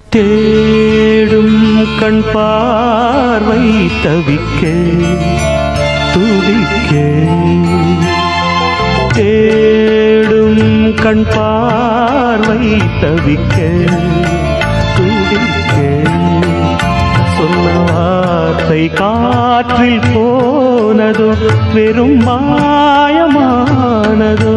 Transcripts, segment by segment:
தேடும் கண் பார்வை தவிக்க துடிக்க தேடும் கண் பார்வை தவிக்க துடிக்க சொன்ன வார்த்தை காற்றில் போனதோ வெறும் மாயமானதோ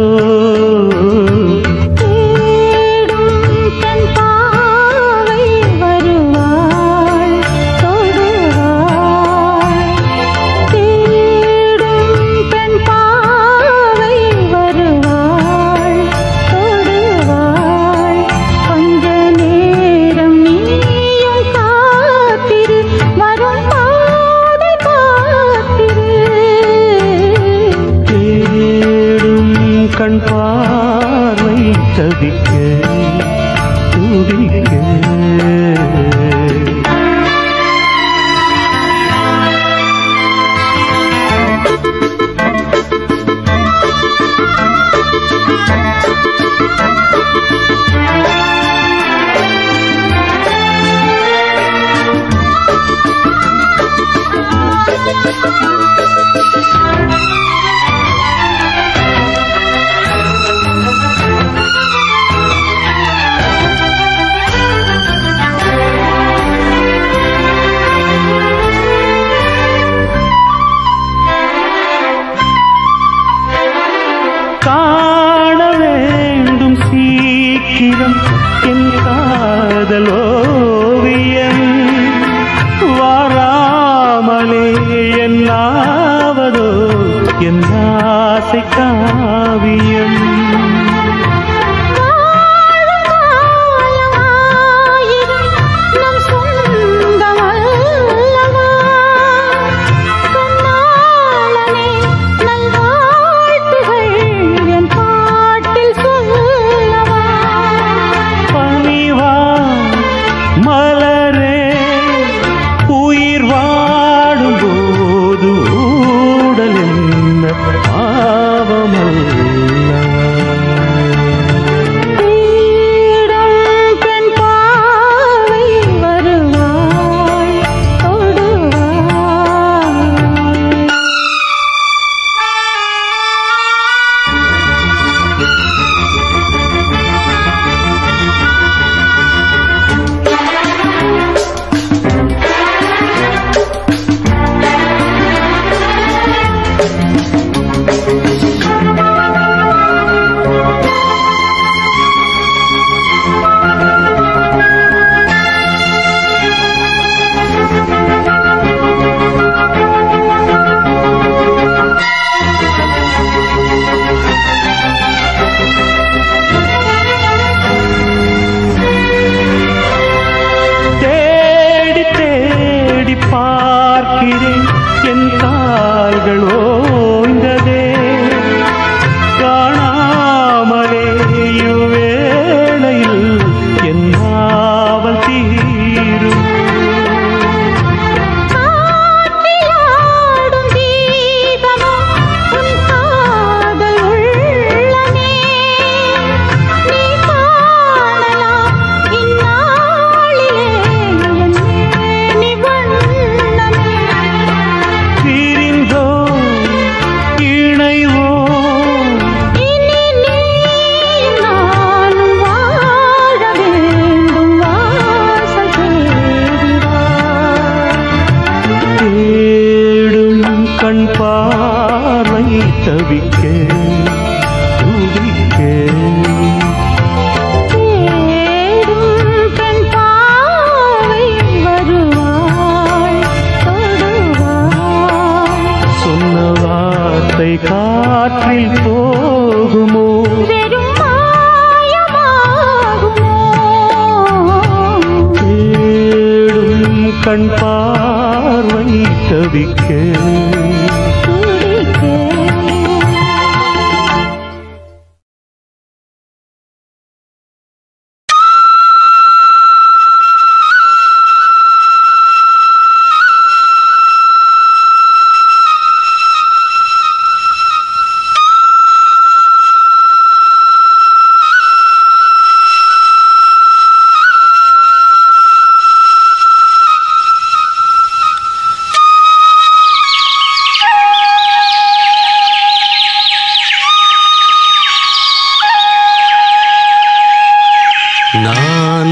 கண் பார்வை தவிக்க துடிக்க காண வேண்டும் சீக்கிரம் என் காதல் ஓவியம் வாராமலே என்னாவதோ என் ஆசை காவியம் பார்க்கிறேன் என் கால்கள் ஓய்ந்ததே காணாமலே இவ்வேளையில் என் ஆவல் தீரும் கண் பார்வை தவிக்க துடிக்க கண் பார்வை வருவாய் தொடுவாய் சொன்ன வார்த்தை காற்றில் போகுமோ வெறும் மாயமாகுமோ தேடும் கண் பார்வை தவிக்க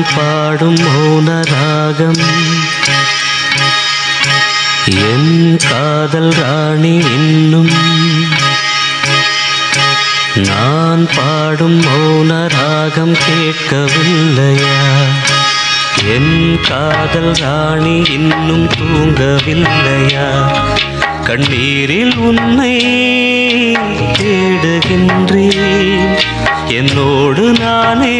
பாடும் மௌன ராகம் என் காதல் ராணி இன்னும் நான் பாடும் மௌன ராகம் கேட்கவில்லையா? என் காதல் ராணி இன்னும் தூங்கவில்லையா? கண்ணீரில் உன்னை தேடுகின்றேன், என்னோடு நானே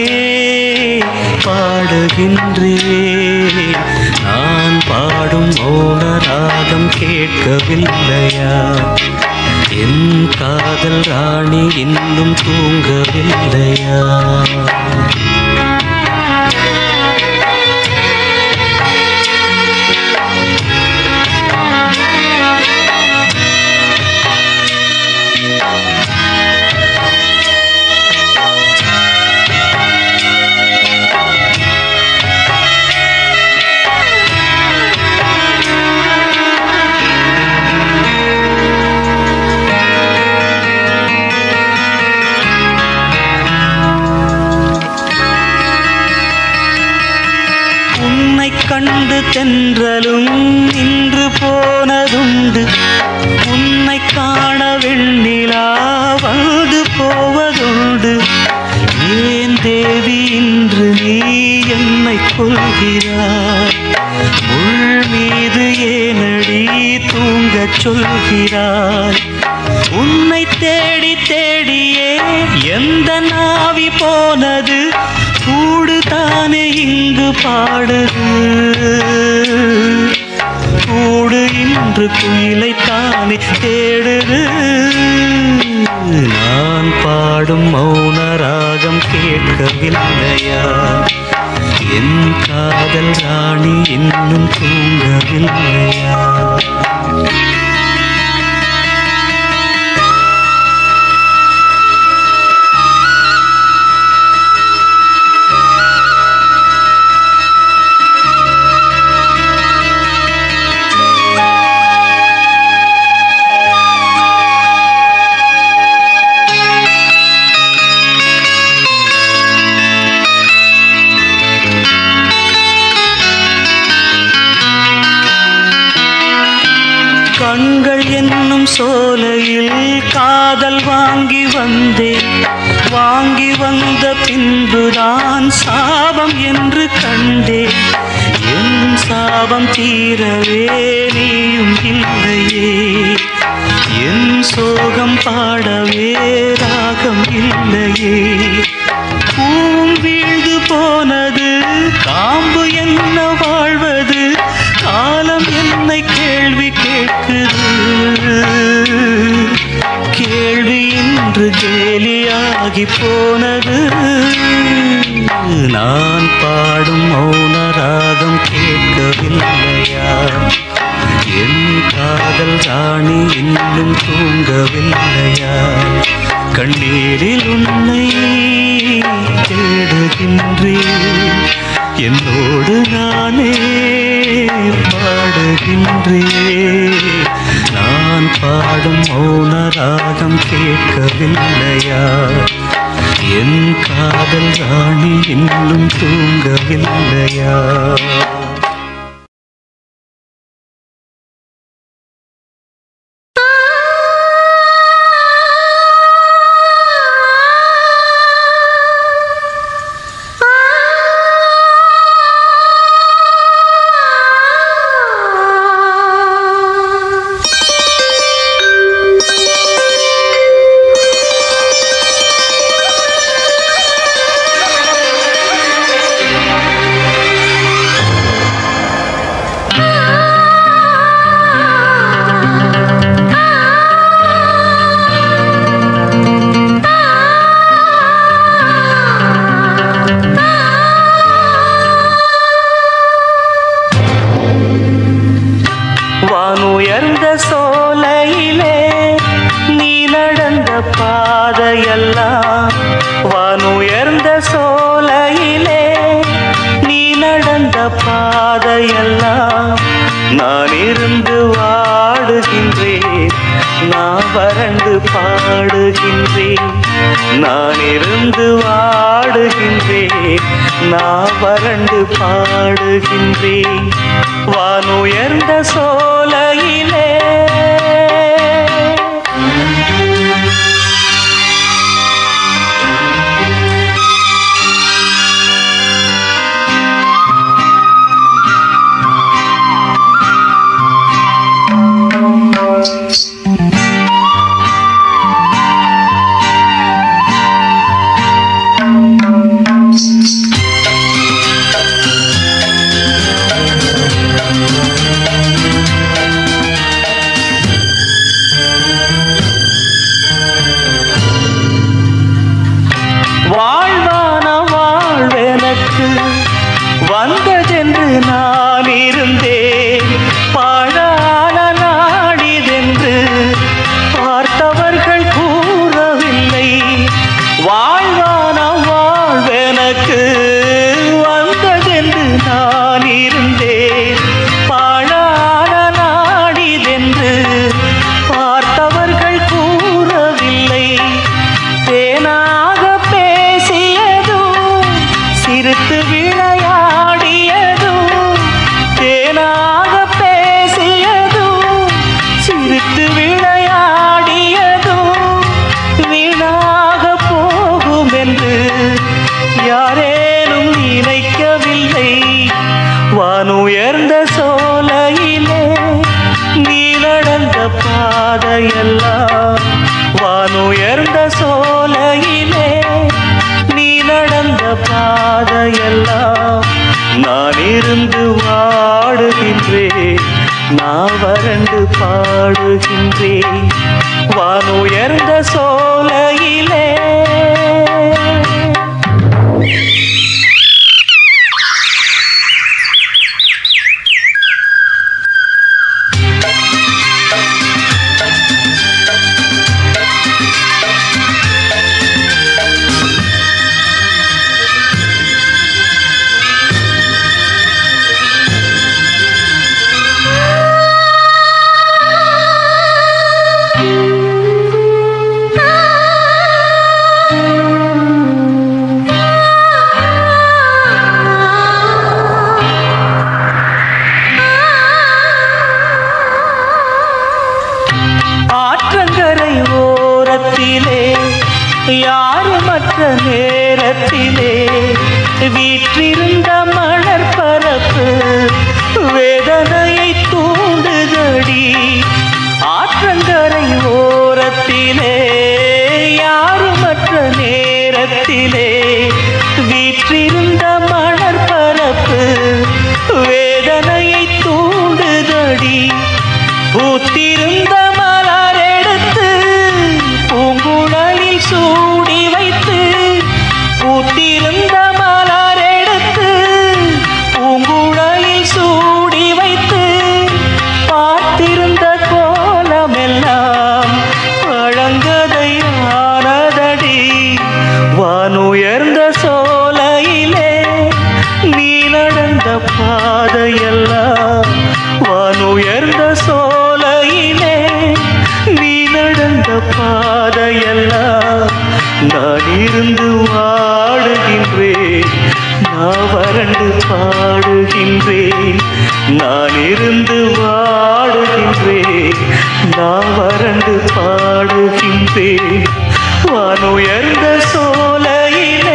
பாடுகின்றேன். நான் பாடும் மௌன ராகம் கேட்கவில்லையா? என் காதல் ராணி இன்னும் தூங்கவில்லையா? கண்டு தென்றலும் நின்று போனதுண்டு, உன்னை காண வெண்ணிலா வந்து போவதுண்டு. ஏன் தேவி இன்று நீ என்னை கொள்கிறாய்? முள் மீது ஏனடி தூங்கச் சொல்கிறாய்? உன்னை தேடி தேடியே எந்த நாவி போனது, கூடு தானே இங்கு பாடுது. கூடு இன்று குயிலை தானே தேடுது. நான் பாடும் மௌன ராகம் கேட்கவில்லையா? என் காதல் ராணி இன்னும் தூங்கவில்லையா? கண்கள் என்னும் சோலையில் காதல் வாங்கி வந்தேன். வாங்கி வந்த பின்புதான் சாபம் என்று கண்டேன். என் சாபம் தீரவே நீயும் இல்லையே, என் சோகம் பாடவே ராகம் இல்லையே. பூம் வீழ்ந்து போனது, காம்பு என்ன வாழ்வது? காலம் என்னை கேள்வி கேட்குது. கேள்வி இன்று கேலியாகி போனது. நான் பாடும் மௌன ராகம் கேட்கவில்லையா? என் காதல் ராணி இன்னும் தூங்கவில்லையா? கண்ணீரில் உன்னை தேடுகின்றேன், என்னோடு நானே பாடுகின்றேன். நான் பாடும் மௌன ராகம் கேட்கவில்லையா? என் காதல் ராணி இன்னும் தூங்கவில்லையா? நான் வறண்டு பாடுகின்றேன், நான் இருந்து வாடுகின்றேன், நான் வறண்டு பாடுகின்றேன். வானுயர்ந்த சோலையிலே வாழ்வான வாழ்வெனக்கு வந்ததென்று நான் இருந்தேன், பாழான நாடிதென்று பார்த்தவர்கள் கூறவில்லை. வாழ்வான வாழ்வெனக்கு வந்ததென்று நான் இருந்தேன், பாழான நாடிதென்று பார்த்தவர்கள் கூறவில்லை. தேனாக பேசியதும் சிரித்து விளையாடியதும், தேனாக பேசியதும் சிரித்து விளையாடியதும் வீணாக போகும் என்று யாரேனும் நினைக்கவில்லை. வானுயர்ந்த சோலையிலே நீ நடந்த பாதையெல்லாம், வானுயர்ந்த சோலையிலே நீ நடந்த பாதையெல்லாம் நான் இருந்து வாடுகின்றேன், நான் வறண்டு பாடுகின்றேன். வானுயர்ந்த சோலையிலே ஆற்றங்கரை ஓரத்திலே யாருமற்ற நேரத்திலே வீற்றிருந்த மலர் பரப்பு வேதனையை தூண்டுதடி. ஆற்றங்கரை ஓரத்திலே யாருமற்ற நேரத்திலே வீற்றிருந்த மலர் பரப்பு வேதனையை தூண்டுதடி. பூத்திருந்த மலர் எடுத்து பூங்குழலில் சூடி வைத்து, பூத்திருந்த மலர் எடுத்து பூங்குழலில் சூடி வைத்து பார்த்திருந்த கோலமெல்லாம் பழங்கதையானதடி. வானுயர்ந்த சோலையிலே நீ நடந்த பாதையெல்லாம், வானுயர்ந்த சோலையிலே நீ நடந்த பாதையெல்லாம் நான் இருந்து வாடுகின்றேன், நான் வறண்டு பாடுகின்றேன், நான் இருந்து வாடுகின்றேன், நான் வறண்டு பாடுகின்றேன். வானுயர்ந்த சோலையிலே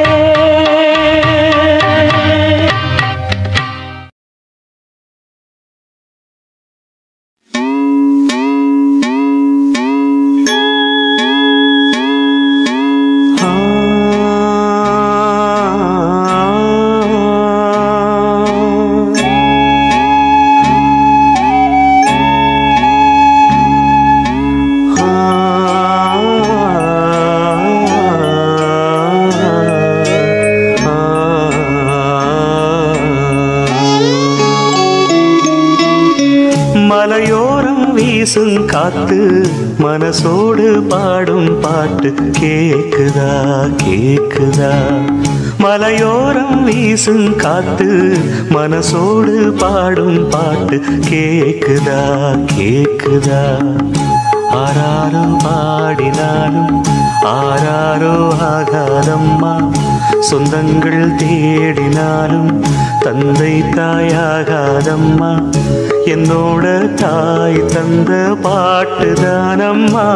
மலையோரம் வீசும் காத்து மனசோடு பாடும் பாட்டு கேக்குதா கேக்குதா. மலையோரம் வீசும் காத்து மனசோடு பாடும் பாட்டு கேக்குதா கேக்குதா. ஆராரோ பாடினாலும் ஆராரோ ஆகாதம்மா. சொந்தங்கள் தேடினாலும் தந்தை தாயாகாதம்மா. என்னோட தாய் தந்த பாட்டுதானம்மா.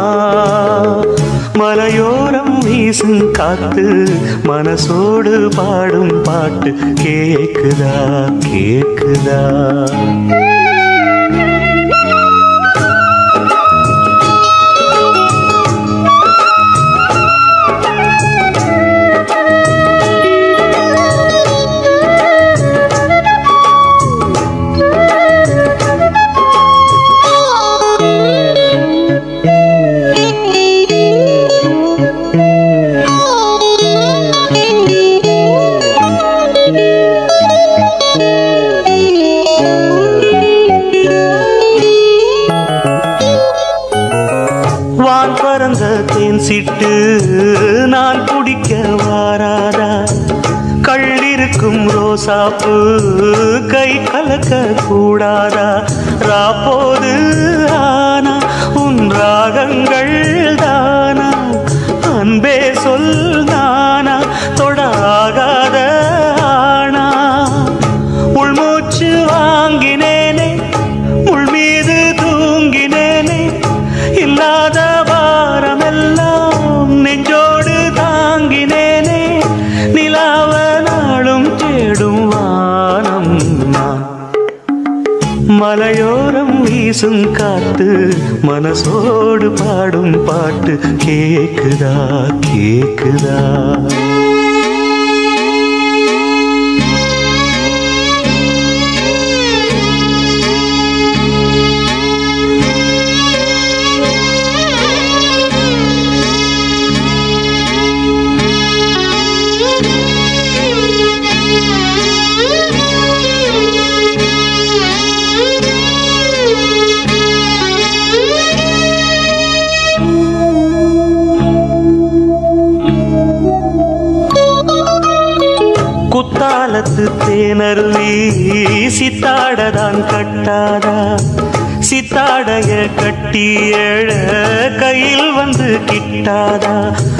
மலையோரம் வீசும் காத்து மனசோடு பாடும் பாட்டு கேக்குதா கேக்குதா. வான் பறந்த தேன் சிட்டு நான் குடிக்க வாராதா. கள்ளிருக்கும் ரோசாப்பு கை கலக்க கூடாதா. ராப்போது ஆனா உன் ராகங்கள் தானா. அன்பே சொல் நானா தொடாகாத ஆனா. உள்மூச்சு வாங்கினேனே உள் மீது தூங்கினேனே. இல்லாத வாரமெல்லாம் நெஞ்சோடு தாங்கினேனே. நிலாவ நாளும் தேடும் வானம் நான். மலையோரம் வீசும் காத்து மனசோடு பாடும் பாட்டு கேக்குதா கேக்குதா. குத்தாலத்து தேனருவி சித்தாடதான் கட்டாதா. சித்தாடைய கட்டி எழ கையில் வந்து கிட்டாதா.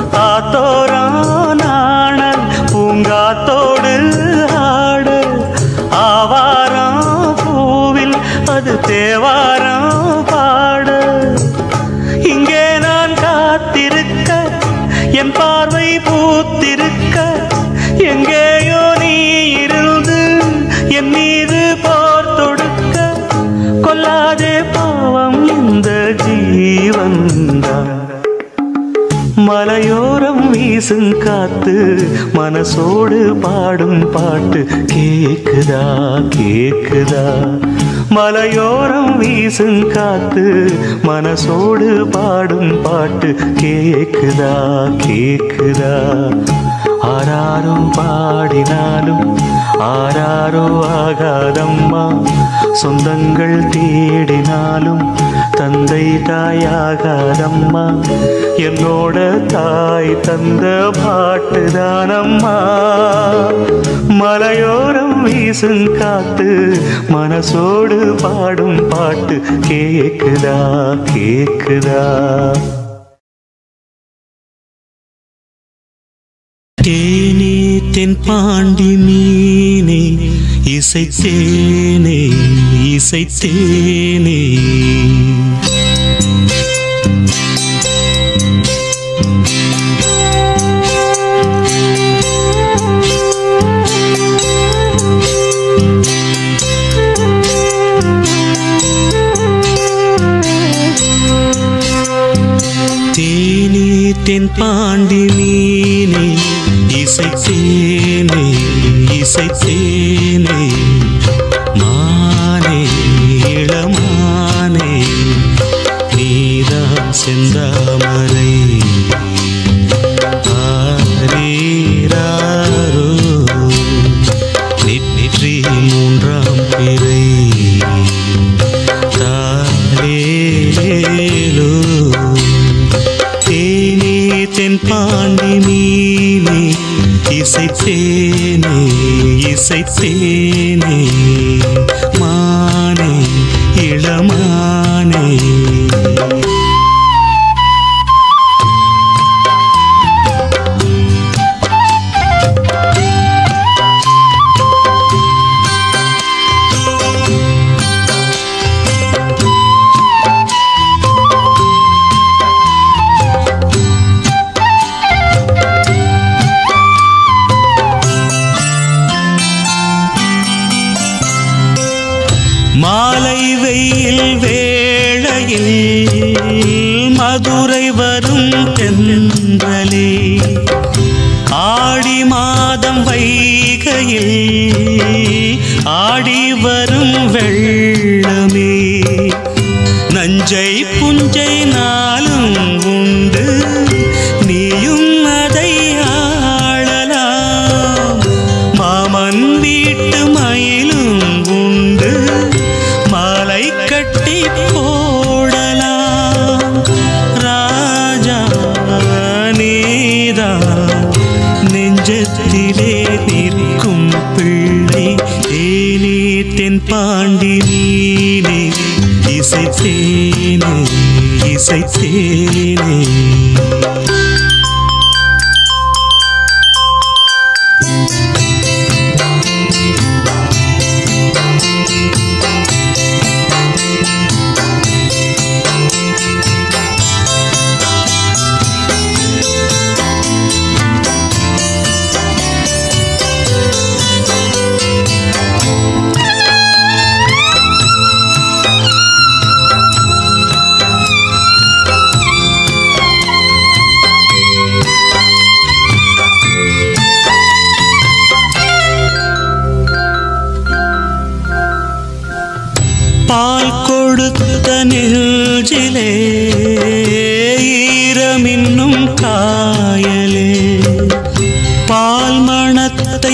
ஆத்தோரானாணல் பூங்காத்தோடு ஆட. ஆவாரம் பூவில் அது தேவாரம் பாட. இங்கே நான் காத்திருக்க என் பார்வை பூத்திருக்க. எங்கேயோ நீ இருந்து என் மீது போர் தொடுக்க. கொல்லாதே பாவம் இந்த ஜீவன்தான். மலையோரம் வீசும் காத்து மனசோடு பாடும் பாட்டு கேக்குதா கேக்குதா. மலையோரம் வீசும் காத்து மனசோடு பாடும் பாட்டு கேக்குதா கேக்குதா. ஆராரும் பாடினாலும் ஆராரோ ஆகாதம்மா. சொந்தங்கள் தேடினாலும் தந்தை தாயாகாதம்மா. என்னோட தாய் தந்த பாட்டுதானம்மா. மலையோரம் வீசும் காத்து மனசோடு பாடும் பாட்டு கேக்குதா கேக்குதா. தேனே தென் பாண்டி மீனே இசைத்தேனே இசைத்தேனே. தேனே தென் பாண்டி மீனே இசைத்தேனே இசைத்தேனே. மானே இளமானே நீதான் செந்தாமரை. ஆரீராரோ நெற்றி மூன்றாம் பிறை. தாலேலோ தேனே தென் பாண்டி மீனே இசைத்தேனே இசைத்தேனே. மானே இளமானே. வைகையில் மதுரை வரும் தென்றலே ஆடி மாதம் வைகையில் ஆடி வரும் வெள்ளமே நஞ்சை புஞ்சை நாளும் உண்டு நீயும் அதை ஆளலாம் மாமன் வீட்டு மயிலும் உண்டு மாலை கட்டி போடலாம் ராஜா நீதான் நெஞ்சத்திலே நிற்கும் பிள்ளை தேனே தென் பாண்டி நீனே இசைத்தேனே இசைத்தேனே பால் கொடுத்த நெஞ்சிலே ஈரமின்னும் காயலே பால் மணத்தை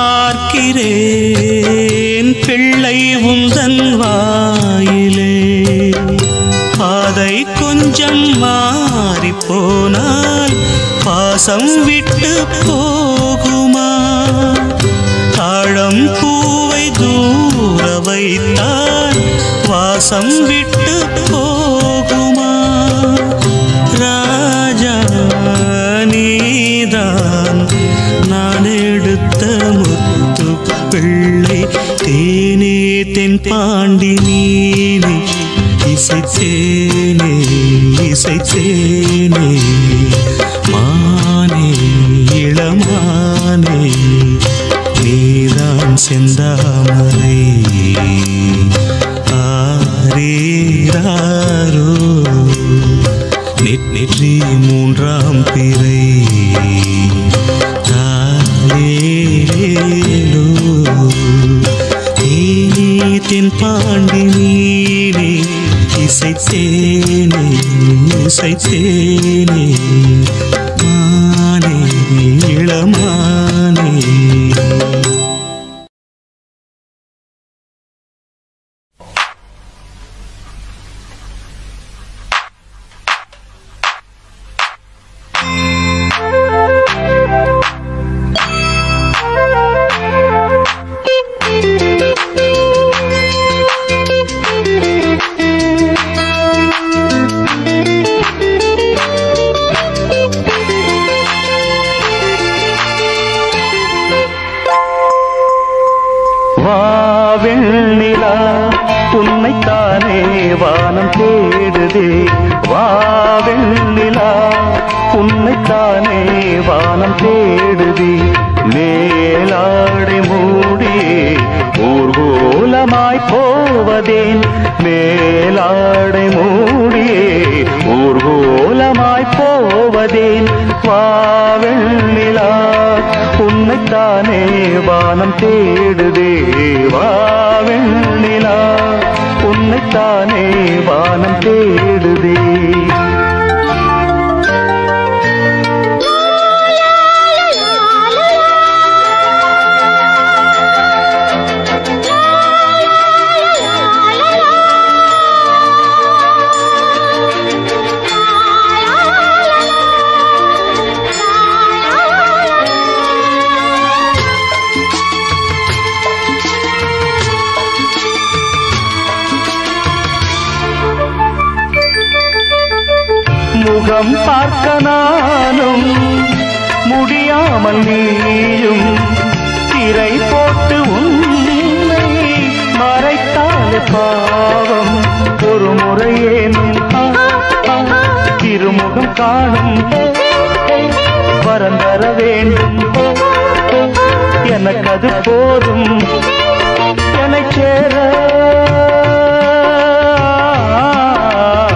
பார்க்கிறேன் பிள்ளை உந்தன் வாயிலே பாதை கொஞ்சம் மாறி போனால் பாசம் விட்டு போகுமா தாழம் பூவை தூர வைத்தால் வாசம் விட்டு போகுமா ராஜா நீதான் நான் எடுத்த முத்து பிள்ளை தேனே தென் பாண்டி நீனே இசைத்தேனே இசைத்தேனே மானே இளமானே நீதான் செந்தாமரை ஆரீராரோ நெற்றி மூன்றாம் பிறை தாலேலோ தேனே தென் பாண்டி நீனே இசைத்தேனே இசைத்தேனே மானே இளமானே வெண்ணிலா உன்னைத்தானே வானம் தேடுதே வா வெண்ணிலா உன்னைத்தானே வானம் தேடுதே மேலாடை மூடியே ஊர்கோலமாய் போவதேன் மேலாடை மூடியே ஊர்கோலமாய் போவதேன் வா வெண்ணிலா உன்னைத்தானே வானம் தேடுதே வா வெண்ணிலா உன்னைத்தானே வானம் தேடுதே முகம் பார்க்க நானும் முடியாமல் நீயும் திரை போட்டு உன்னை மறைத்தாலே பாவம் ஒரு முறையேனும் திருமுகம் காணும் வரம் தர வேண்டும் எனக்கு அது போதும் என்னை சேர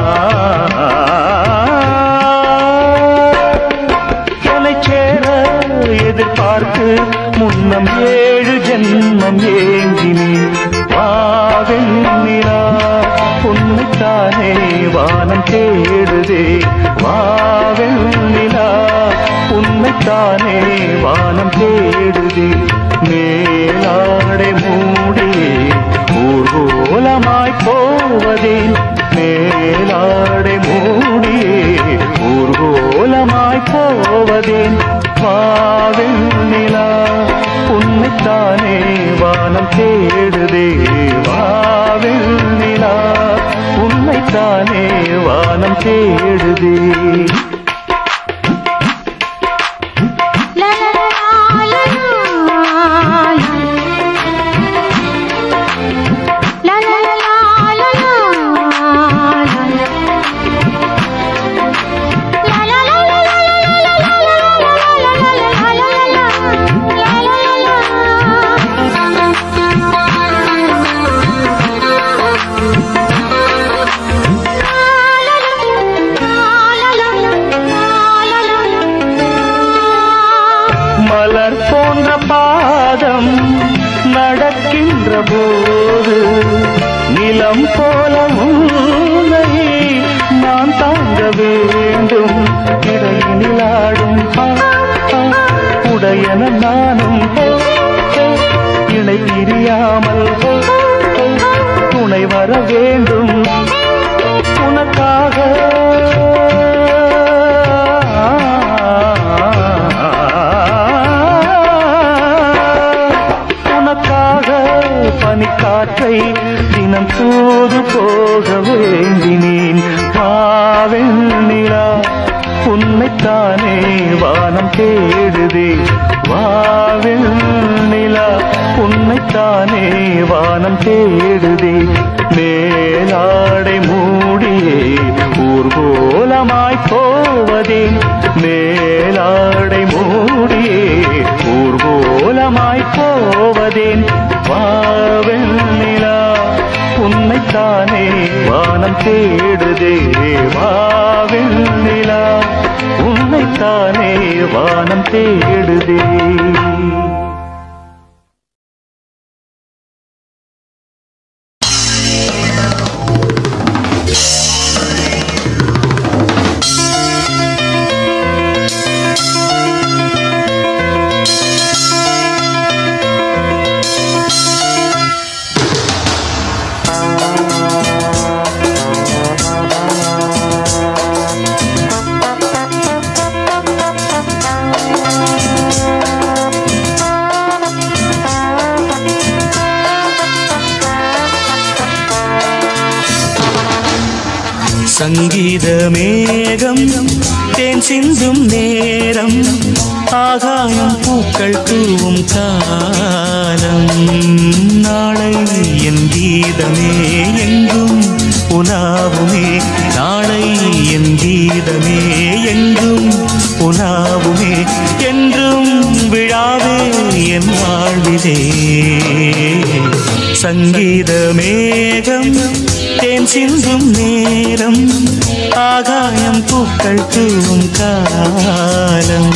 எதிர்பார்த்து முன்னம் 7 ஜென்மம் ஏங்கினேன். வாவெண்ணிலா உன்னைத்தானே வானம் தேடுதே. வாவெண்ணிலா உன்னைத்தானே வானம் தேடுதே. மேலாடை மூடி ஊர்வலமாய் போவதேன். மேலாடை மூடி ஊர்வலமாய் போவதேன். வாவெண்ணிலா உன்னைத்தானே வானம் தேடுதே. வாவெண்ணிலா உன்னைத்தானே வானம் தேடுதே. மலர் போன்ற பாதம் நடக்கின்ற போது நிலம் போல உன்னை நான் தாங்க வேண்டும். இடையிலாடும் உடையன நானும் இணை பிரியாமல் துணை வர வேண்டும் உனக்காக. பனிக்காற்றை தினம் தூது போக வேண்டினேன். வாவெண்ணிலா உன்னைத்தானே வானம் தேடுதே. வாவெண்ணிலா உன்னைத்தானே வானம் தேடுதே. மேலாடை மூடியே ஊர்வலமாய் போவதேன். மேலாடை மூடியே ஊர்வலமாய் போவதேன். வாவெண்ணிலா உன்னைத்தானே வானம் தேடுதே. வாவெண்ணிலா உன்னைத்தானே வானம் தேடுதே. சங்கீத மேகம் தேன் சிந்தும் நேரம். ஆகாயம் பூக்கள் தூவும் காலம். நாளை என் கீதமே எங்கும் உலாவுமே. நாளை என் கீதமே எங்கும் உலாவுமே. என்றும் விழாவே என் வாழ்விலே. சங்கீத மேகம் தேன் சிந்தும் நேரம். ஆகாயம் பூக்கள் தூவும் காலம்.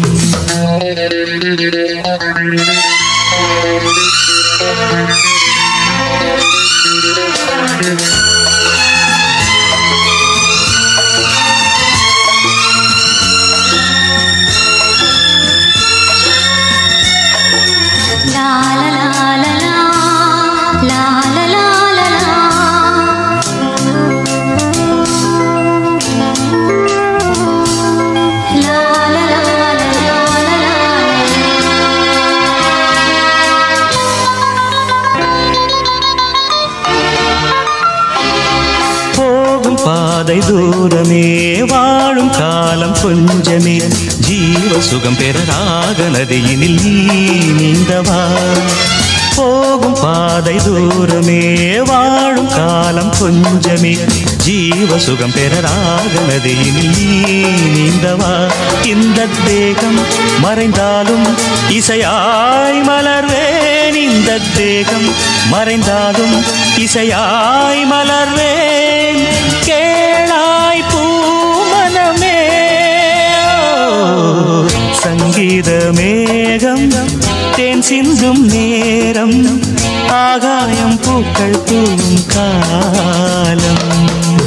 பாதை தூரமே வாழும் காலம் கொஞ்சமே. ஜீவ சுகம் பெற ராக நதியினில் நீ நீந்தவா. போகும் பாதை தூரமே வாழும் காலம் கொஞ்சமே. ஜீவ சுகம் பெற ராக நதியினில் நீ நீந்தவா. இந்த தேகம் மறைந்தாலும் இசையாய் மலர்வேன். இந்த தேகம் மறைந்தாலும் இசையாய் மலர்வேன். கேளாய் பூமனமே. சங்க சங்கீத மேகம் தேன் சிந்தும் நேரம் ஆகாயம் பூக்கள் தூவும் காலம்.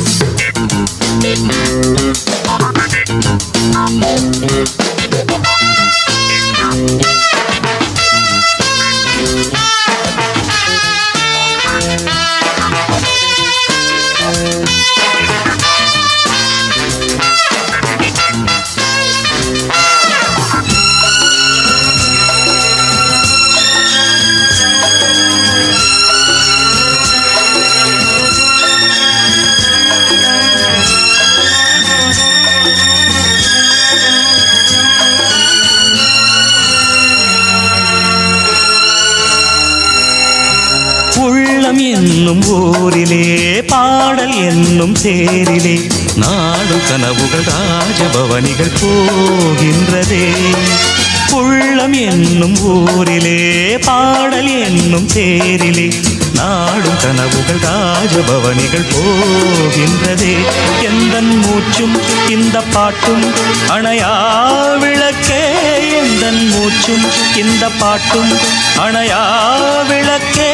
உள்ளம் என்னும் ஊரிலே பாடல் என்னும் தேரிலே நாடும் கனவுகள் ராஜபவனிகள் போகின்றதே. உள்ளம் என்னும் ஊரிலே பாடல் என்னும் தேரிலே நாடும் கனவுகள் ராஜபவனிகள் போகின்றதே. எந்தன் மூச்சும் இந்த பாட்டும் அணையா விளக்கே, எந்தன் மூச்சும் இந்த பாட்டும் அணையா விளக்கே.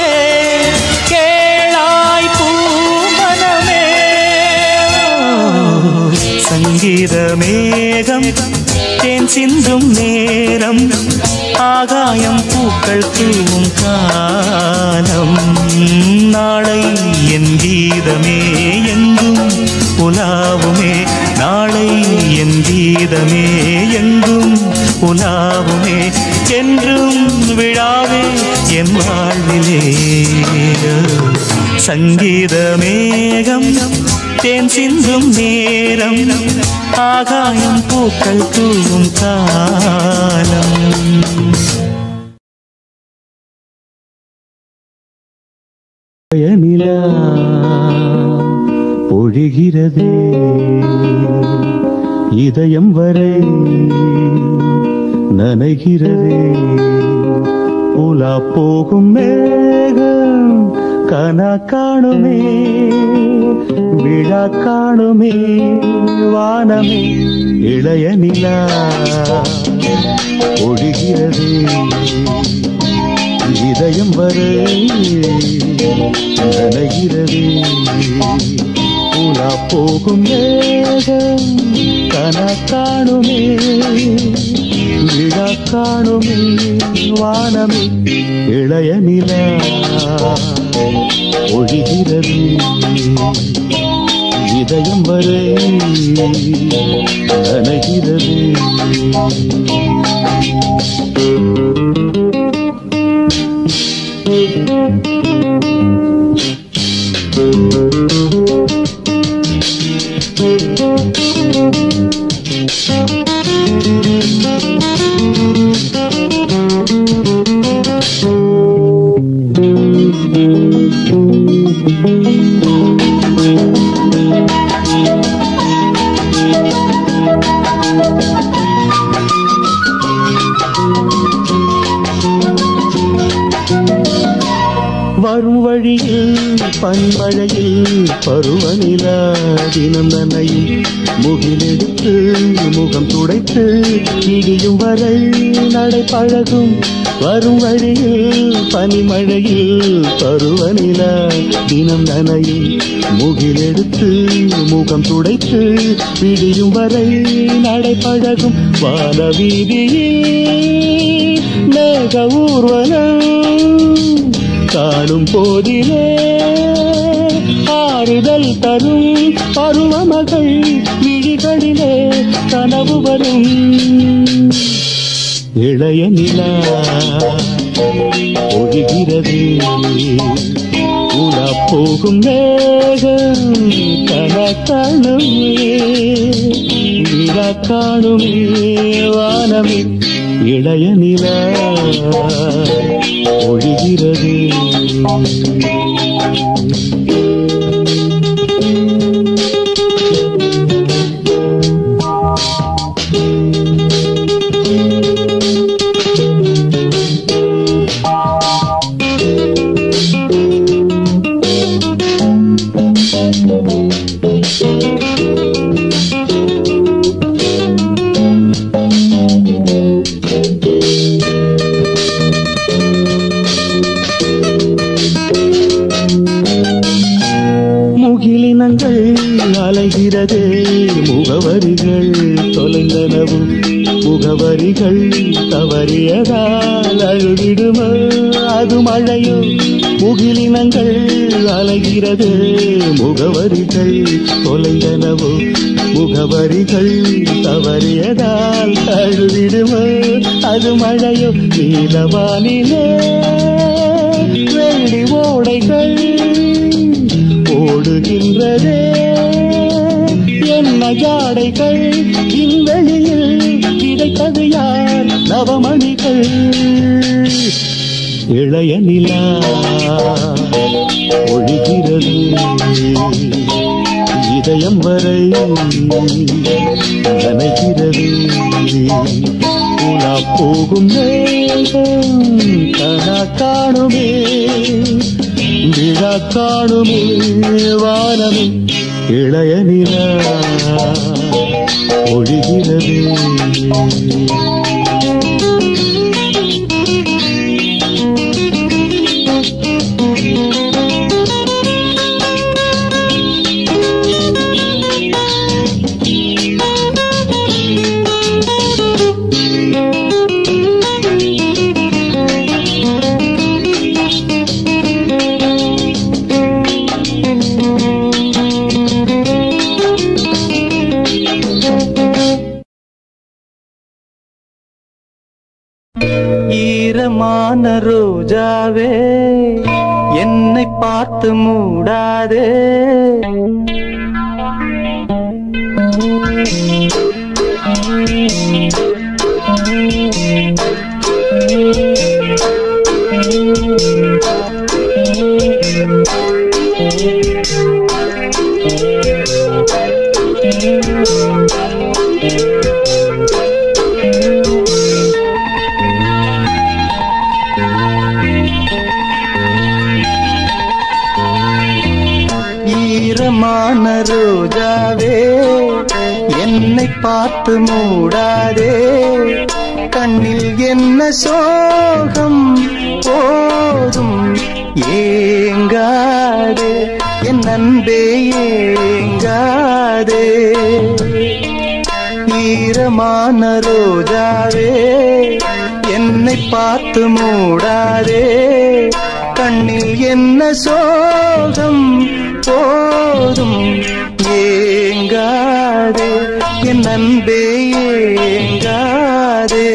கேளாய் பூமனமே சங்கீத மேகம் தேன் சிந்தும் நேரம் ஆகாயம் பூக்கள் தூவும் காலம். நாளை என் கீதமே எங்கும் உலாவுமே, நாளை என் கீதமே எங்கும் உலாவுமே. என்றும் விழாவே என் வாழ்விலே சங்கீத மேகம் தேன் சிந்தும் நேரம் ஆகாயம் பூக்கள் தூவும் காலம். நிலா பொழிகிறதே இதயம் வரை நனைகிறதே. உலா போகும் மேகம் கனா காணுமே, விழா காணுமே வானமே. இளைய நிலா பொழிகிறதே இதயம் வரை நனைகிறதே. உலா போகும் மேகம் கனா காணுமே, விழா காணுமே வானமே. இளைய நிலா ஒழிகிறது இதயம் வரை நனைகிறது. வரும் வழியில் பன்மழையில் பருவநிலா தினம் நனையும். முகிலெடுத்து முகம் துடைத்து இடியும் வரை நடை பழகும். வரும் வழியில் பனிமழையில் பருவநிலா தினம் நனையும். முகிலெடுத்து முகம் துடைத்து இடியும் வரை நடை பழகும். வான வீதியில் மேக ஊர்வலம் காணும் போதிலே ஆறுதல் தரும். பருவமகள் விழிகளிலே கனவு வரும். இளைய நிலா ஒழிகிறது உலா போகும் மேகம் கனா காணுமே, விழா காணுமே வானமே. இளைய நிலா ஒழிகிறது. அழகிறதே முகவரிகள் தொலைந்தனவும் முகவரிகள் தவறியதால் அழுதிடுமோ அது மழையோ முகிலினங்கள் அலைகிறது முகவரிகள் தொலைந்தனவோ முகவரிகள் தவறியதால் அழுதிடுமோ அது மழையோ நீலவானிலே வெள்ளி ஓடைகள் ஓடுகின்றதே என்ன ஜாடைகள் விண்வெளியில் கிடைத்தது யார் நவமணிகள் இளைய நிலா ஒழிகிறது இதயம் வரை நனைகிறது உலா போகும் மேகம் கனா காணுமே விழா காணுமே வானமே இளைய நிலா ஒழிகிறது ஈரமான ரோஜாவே என்னை பார்த்து மூடாதே ஈரமான ரோஜாவே என்னை பார்த்து மூடாதே கண்ணில் என்ன சோகம் போதும் ஏங்காதே என் அன்பே ஏங்காதே ஈரமான ரோஜாவே என்னை பார்த்து மூடாதே கண்ணில் என்ன சோகம் போதும் ஏங்காதே என் அன்பே ஏங்காதே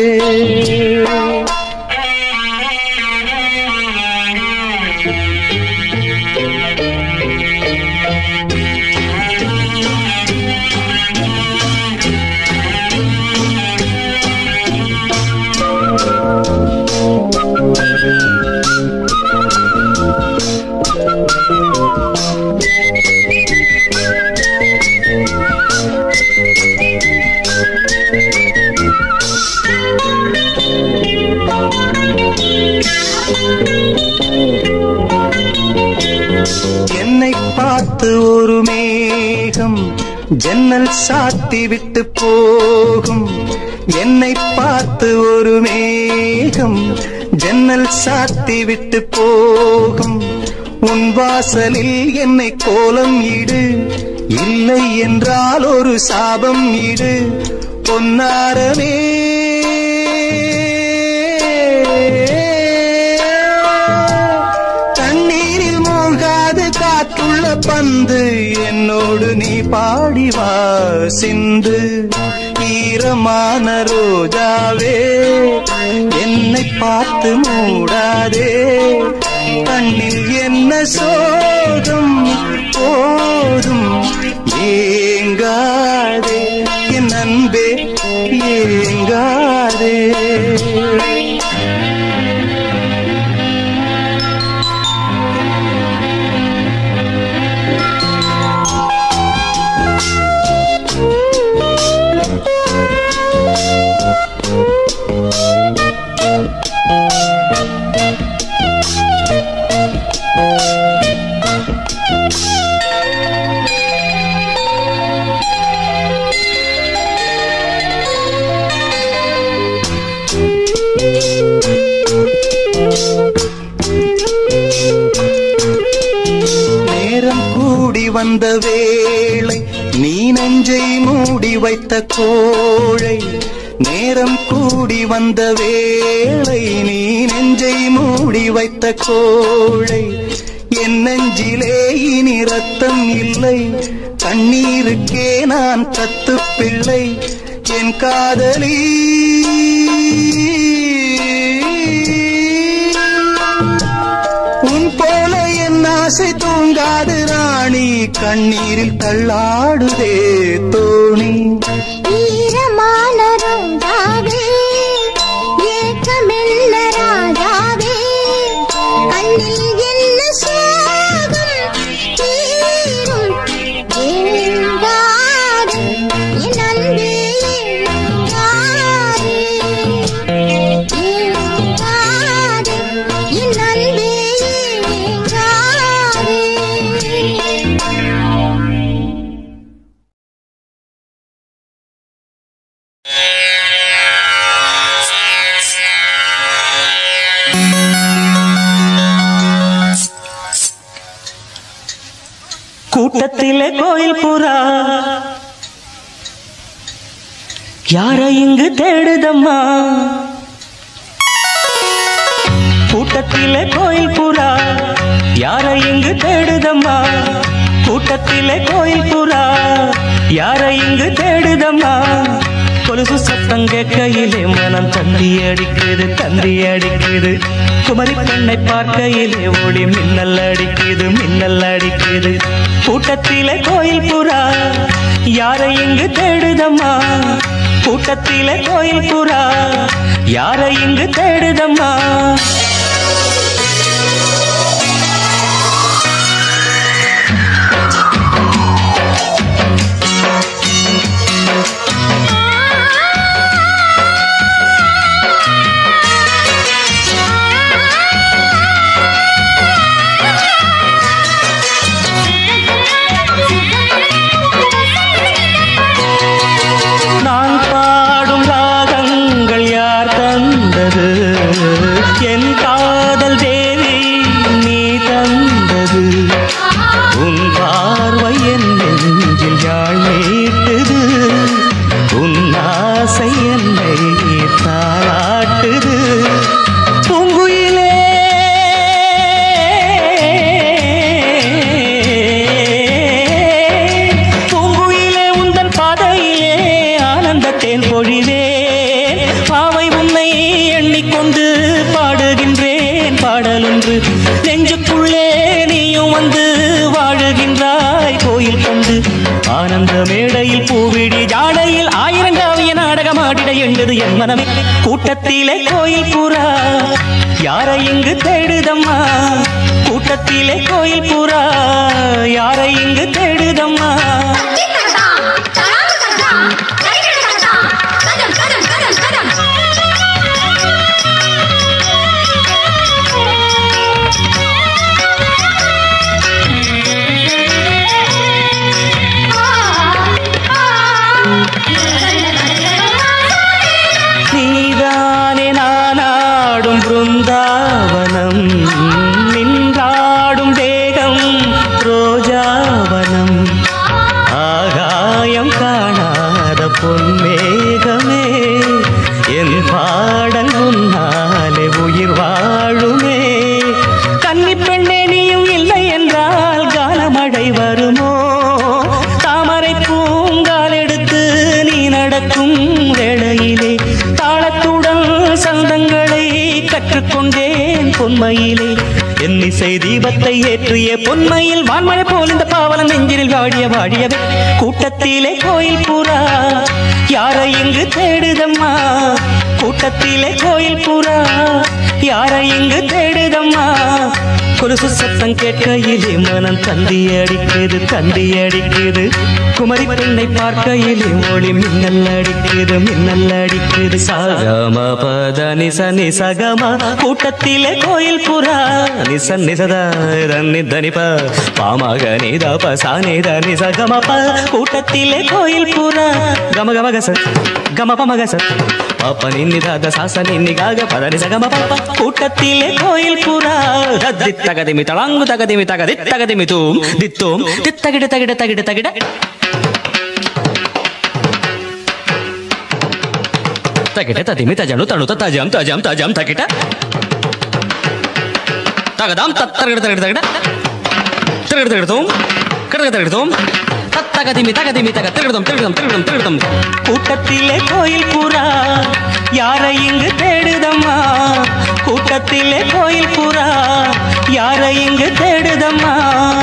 என்னை பார்த்து ஒரு மேகம் ஜன்னல் சாத்தி விட்டு போகும் என்னை பார்த்து ஒரு மேகம் ஜன்னல் சாத்தி விட்டு போகும் உன் வாசலில் என்னை கோலம் இடு இல்லை என்றால் ஒரு சாபம் இடு பொன்னாரமே காற்றுள்ள பந்து என்னோடு நீ பாடிவா சிந்து ஈரமான ரோஜாவே என்னை பார்த்து மூடாதே கண்ணில் என்ன சோகம் போதும் ஏங்காதே என் அன்பே ஏங்காதே நேரம் கூடி வந்த வேளை நீ நெஞ்சை மூடி வைத்த கோழை நேரம் கூடி வந்த வேளை நீ நெஞ்சை மூடி வைத்த கோழை என் நெஞ்சிலே இனி ரத்தம் இல்லை கண்ணீருக்கே நான் கத்து பிள்ளை என் காதலி உன் போல என் ஆசை தூங்காது ராணி கண்ணீரில் தள்ளாடுதே தோணி ஈரமான ரோஜாவே ஏக்கமெல்ல ராஜாவே கண்ணில் என்ன சோகம் தீரும் ஏங்காது என் அன்பே ஏங்காது ஏங்காது என் அன்பே ஏங்காது கூட்டத்திலே கோயில் புறா யாரை இங்கு தேடுதம்மா கூட்டத்திலே கோயில் புறா யாரை இங்கு தேடுதம்மா கூட்டத்திலே கோயில் புறா யாரை இங்கு தேடுதம்மா கொலுசு சத்தம் கேட்கையிலே மனம் தந்தி அடிக்குது குமரி பெண்ணை பார்க்கையிலே ஒளி மின்னல் அடிக்குது கூட்டத்திலே கோயில் புறா யாரை இங்கு தேடுதம்மா கூட்டத்திலே கோயில் புறா யாரை இங்கு தேடுதம்மா நான் பாடும் ராகங்கள் யார் தந்தது என் காதல் தேவி நீ தந்தது உன் பார்வை என் நெஞ்சில் யாழ் மீட்டுது உன் ஆசை என்னை தாளாட்டுது பூங்குயிலே உந்தன் பாதையிலே ஆனந்தத்தேன் பொழிவே பாவை உன்னை எண்ணிக்கொண்டு பாடுகின்றேன் பாடலொன்று நெஞ்சுக்குள்ளே நீயும் வந்து வாழுகின்றாய் கோயில் கொண்டு ஆனந்த மேடையில் பூவிடி ஜாடையில் ஆயிரங்காவிய நாடகமாடிட எண்டது என் மனமே கூட்டத்திலே கோயில் புறா யாரை இங்கு தேடுதம்மா கூட்டத்திலே கோயில் புறா யாரை இங்கு தேடுதம்மா நீதானே நானாடும் பிருந்தாவனம் நின்றாடும் தேகம் ரோஜாவனம் ஆகாயம் காணாத பொன்மேகமே என் பாடல் உன்னாலே உயிர் வாழுமே கன்னி பெண்ணே நீயும் இல்லை என்றால் காலமழை வருமோ தாமரை பூங்கால் எடுத்து நீ நடக்கும் வேளையிலே தாளத்துடன் சந்தங்களை கற்றுக்கொண்டேன் பொன்மையிலே என் இசை தீபத்தை ஏற்றிய பொன்மையில் வான்மழை போல் இந்த பாவலம் நெஞ்சில் வாடியவே கூட்டத்திலே கோயில் புறா யாரை இங்கு தேடுதம்மா கூட்டத்திலே கோயில் புறா யாரை இங்கு தேடுதம்மா கொலுசு சத்தம் கேட்கையிலே மனம் தந்தி அடிக்குது குமரி பெண்ணை பார்க்கையிலே ஒளி மின்னல் அடிக்குது சகம பத நிச நிசகம கூட்டத்திலே கோயில் புறா நிச நிசத தனிப பாமக நித பசானித நிசகம ப கூட்டத்திலே கோயில் புறா கம கம கச கம பம கச பாப்ப நின்னித சாச நின்னிகாக பத நிசகம பாப்ப கூட்டத்திலே கோயில் புறா தகதிமி தளாங்கு தகதிமி தகதி தகதிமி தூம் தித்தோம் தித்தகிட தகிட தகிட தகிட தகிட்ட ததிமி தஜனு தனு தஜம் தஜம் தஜம் தகிட்ட தகதாம் தத்தரகிட தரகிட தகிட தரகிட தரகிடதோம் கடக தரகிடதோம் தத்தகதிமி தகதிமி தக திருகிடதோம் திருகிடதோம் திருகிடதோம் திருகிடதோம். கூட்டத்திலே கோயில் புறா யாரை இங்கு தேடுதம்மா, கூட்டத்திலே கோயில் புறா யாரை இங்கு தேடுதம்மா.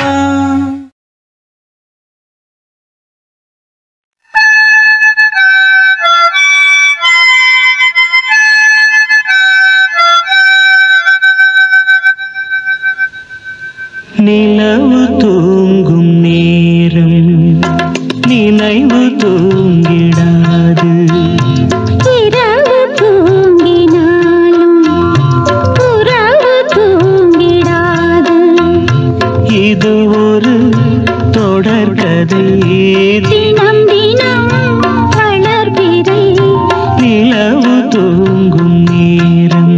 நிலவு தூங்கும் நேரம் நினைவு தூங்கிடாது, இரவு தூங்கினாலும் உறவு தூங்கிடாது. இது ஒரு தொடர்கதை தினம் தினம் வளர்பிறை நிலவு தூங்கும் நேரம்.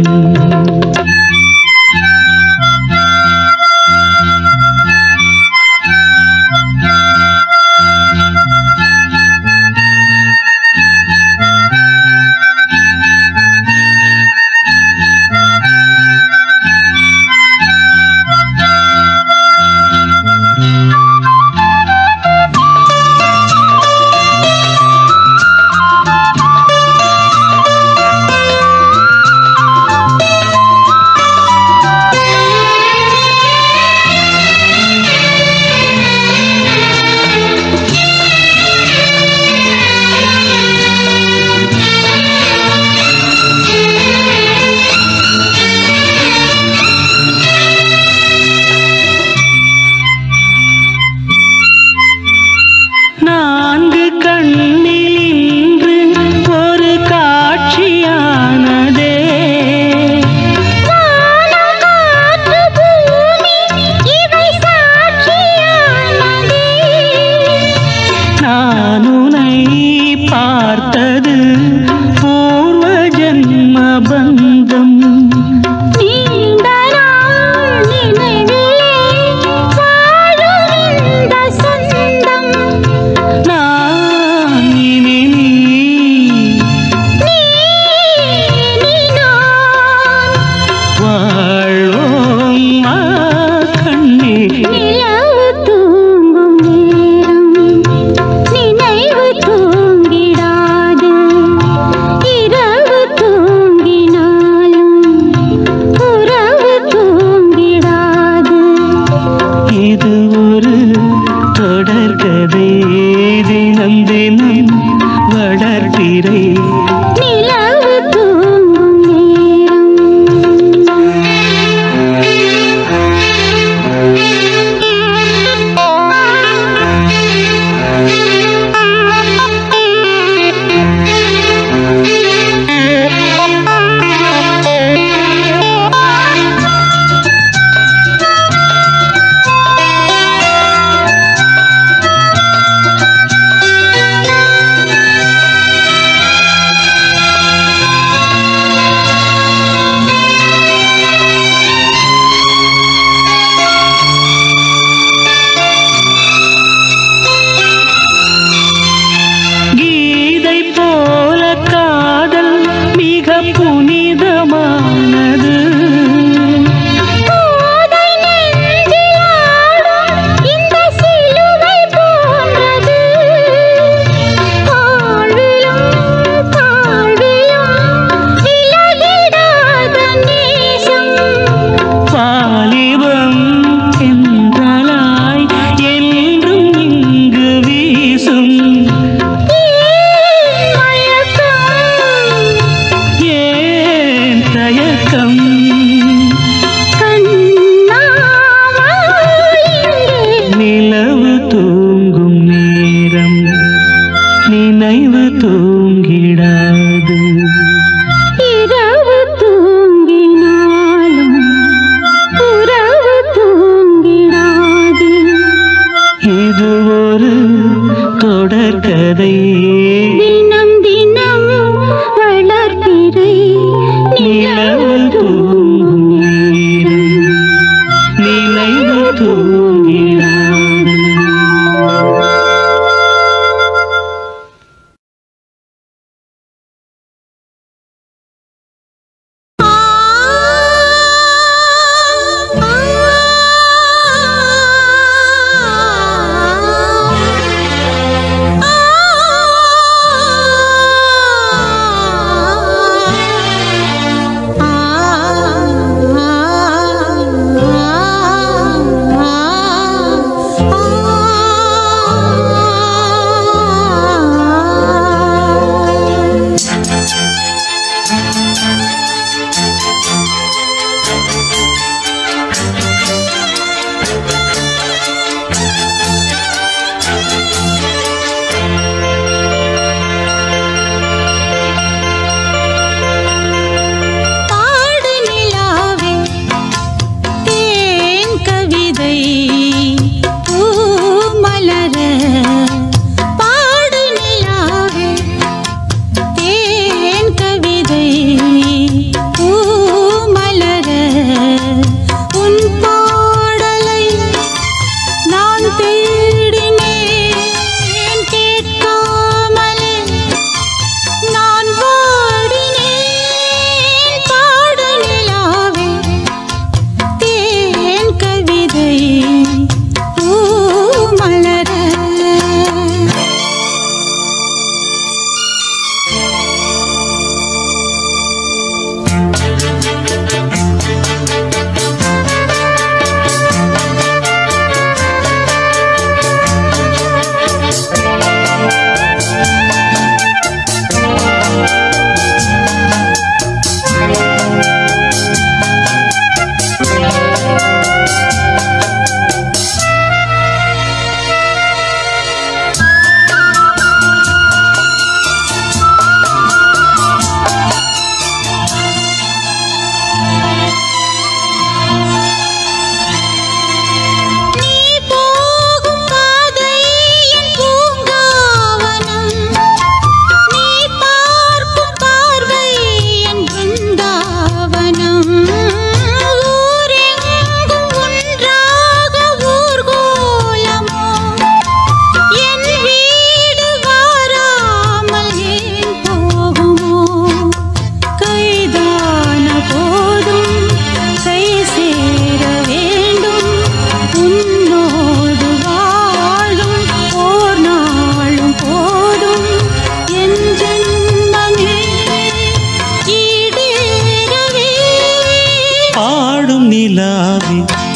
நிலாவே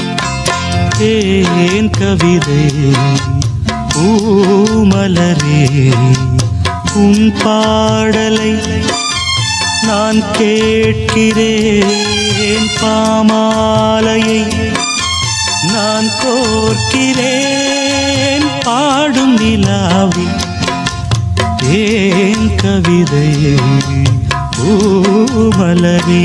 ஏன் கவிதை பூமலரே உன் பாடலை நான் கேட்கிறேன் பாமாலையை நான் கோர்க்கிறேன் பாடும் நிலாவே ஏன் கவிதை பூமலரே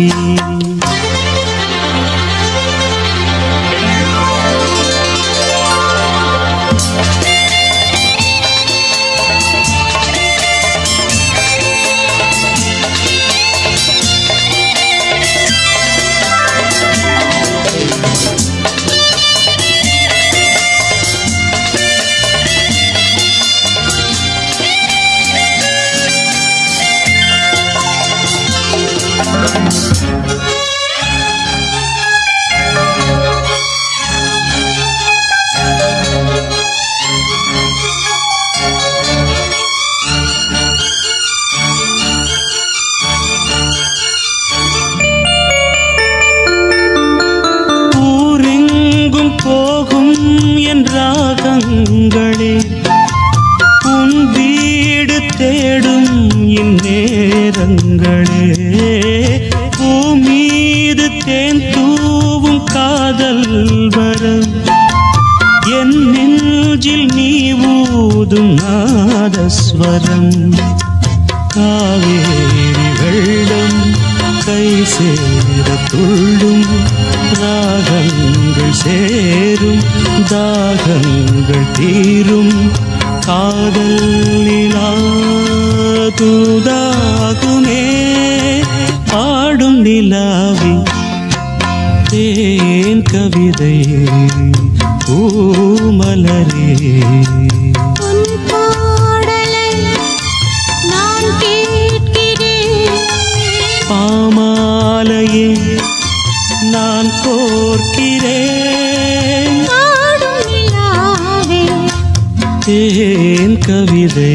போகும் என் ராகங்களே உன் வீடு தேடும் இந்நேரங்களே பூமீது தேன் தூவும் காதல் வரம் என் நெஞ்சில் நீ ஊதும் நாதஸ்வரம் காவேரி வெள்ளம் கை சேர துள்ளும் ராகங்கள் சேரும் தாகங்கள் தீரும் காதல் நிலாதுதாகுமே பாடும் நிலாவி தேன் கவிதை பூமலரே பாமாலையே நான் கோர்க்கிறேன் தேன் கவிதை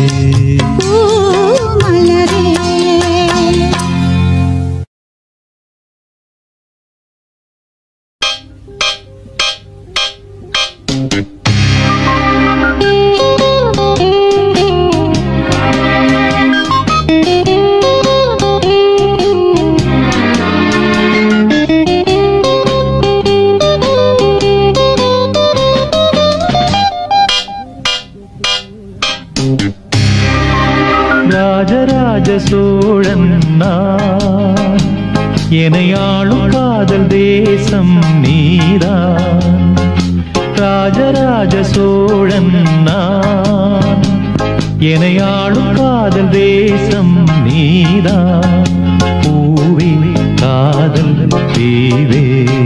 ராஜராஜ சோழன் நான் எனையாளும் காதல் தேசம் நீதான் ராஜராஜ சோழன் நான் எனையாளும் காதல் தேசம் நீதான் பூவே காதல் தீவே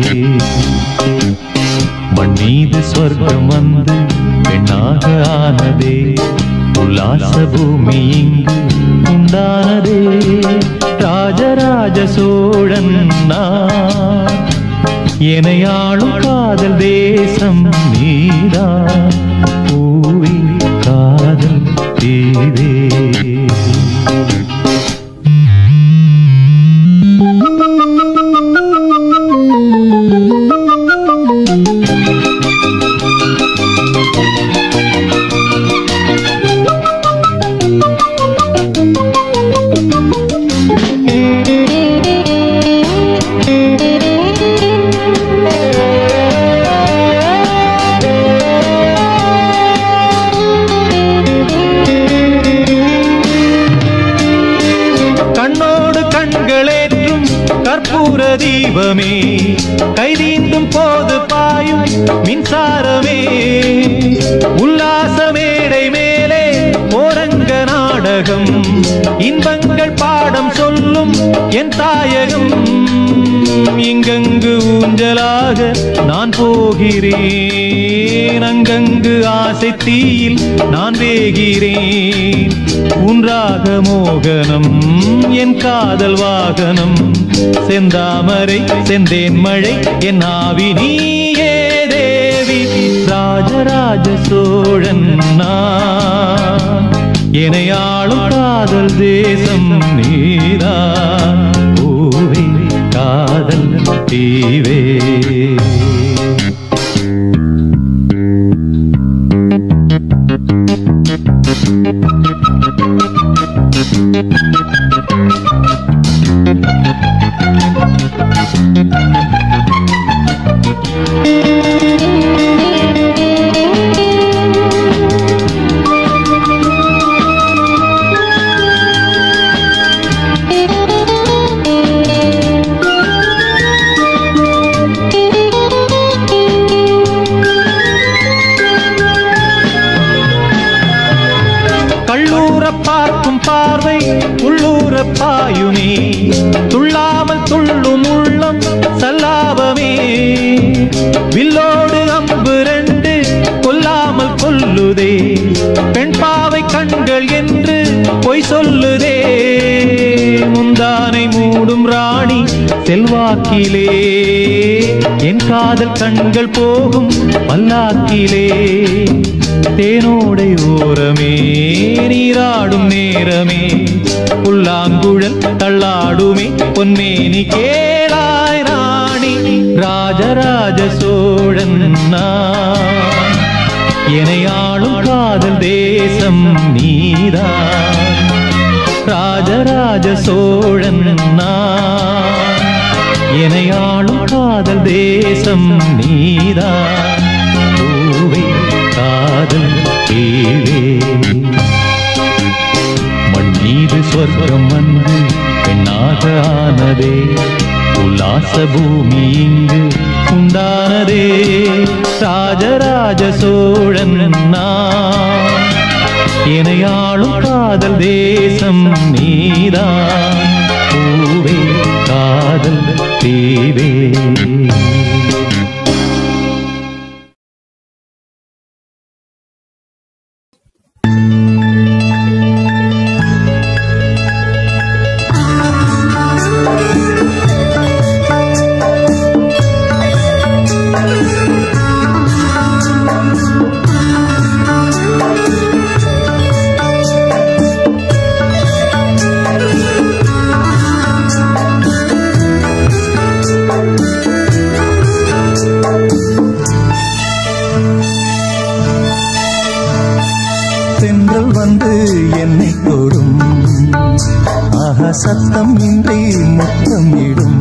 மண் மீது சொர்க்கம் வந்து பெண்ணாக ஆனதே உல்லாச பூமி இங்கு உண்டானதே ராஜராஜ சோழன் நான் எனையாளும் காதல் தேசம் நீதான் பூவே காதல் தீவே தீபமே கைதீந்தும் போது பாயும் மின்சாரமே உல்லாச மேடை மேலே ஓரங்க நாடகம் இன்பங்கள் பாடம் சொல்லும் என் தாயகம் இங்கங்கு ஊஞ்சலாக நான் போகிறேன் அங்கங்கு ஆசை தீயில் நான் வேகிறேன் உன்றாக மோகனம் என் காதல் வாகனம் செந்தாமரை செந்தேன் மழை என் ஆவி நீயே தேவி ராஜராஜ சோழன் நான் எனையாளும் காதல் தேசம் நீதான் பூவே காதல் தீவே பார்வை உள்ளூர பாயுமே, துள்ளாமல் துள்ளும் உள்ளம் சல்லாபமே. வில்லோடு அம்பு ரெண்டு கொல்லாமல் கொல்லுதே, பெண் பாவை கண்கள் என்று பொய் சொல்லுதே. முந்தானை மூடும் ராணி செல்வாக்கிலே, என் காதல் கண்கள் போகும் பல்லாக்கிலே. தேனோடை ஓரமே நீராடும் நேரமே, புல்லாங்குழல் தள்ளாடுமே பொன்மேனி கேளாய் ராணி. ராஜராஜ சோழன் நான், எனையாளும் காதல் தேசம் நீதான். ராஜராஜ சோழன் நான், எனையாளும் காதல் தேசம் நீதான். பூவே காதல் தேவே, மண் மீது சொர்க்கம் வந்து பெண்ணாக ஆனதே. உல்லாச பூமி இங்கு உண்டானதே. ராஜராஜ சோழன் நான், எனையாளும் காதல் தேசம் நீதான். பூவே காதல் தேவே. சத்தம் இன்றி முத்தமிடும்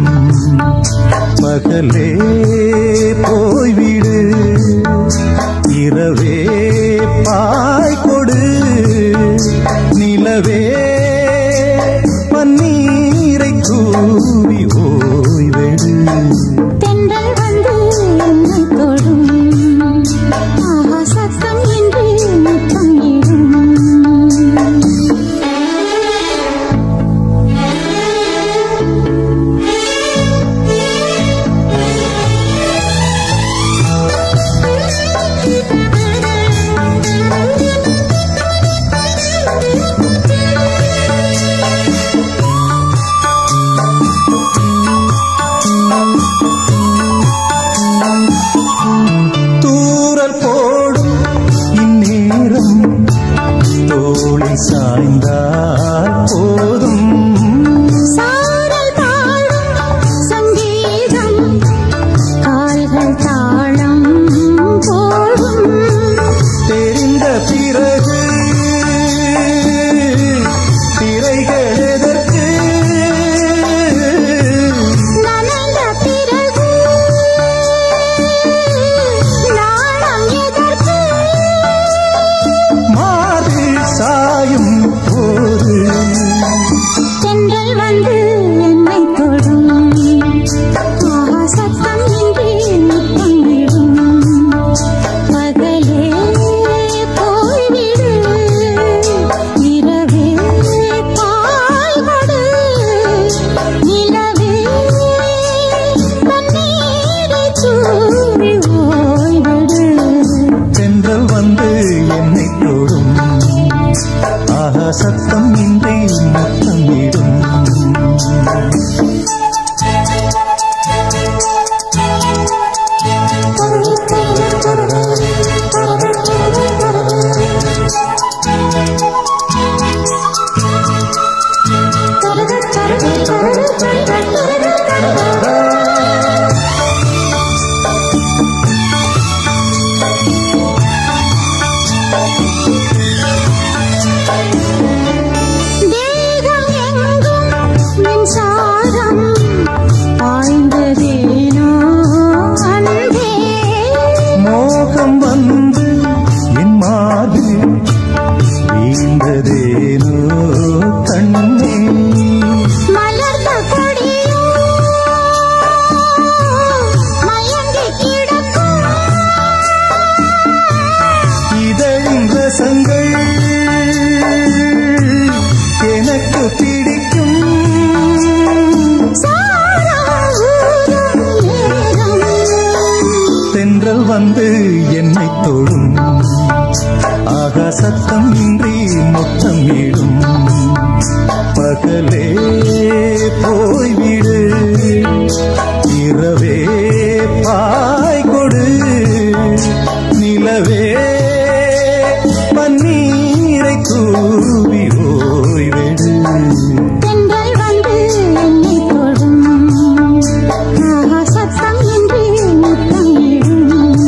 பகலே போய்விடு, இரவே பாய் கொடு, நிலவே பன்னீரை தூவி ஓய்வெடு. தென்றல் வந்து என்னை தொடும், ஆஹா சத்தம் இன்றி முத்தமிடும். வந்து என்னை தொடும் ஆகா சத்தம் இன்றி முத்தமிடும் பகலே போய்விடு இரவே பாய் கொடு நிலவே பன்னீரை தூவி ஓய்விடு தென்றல் வந்து என்னை தொடும் ஆஹா சத்தம் இன்றி முத்தமிடும்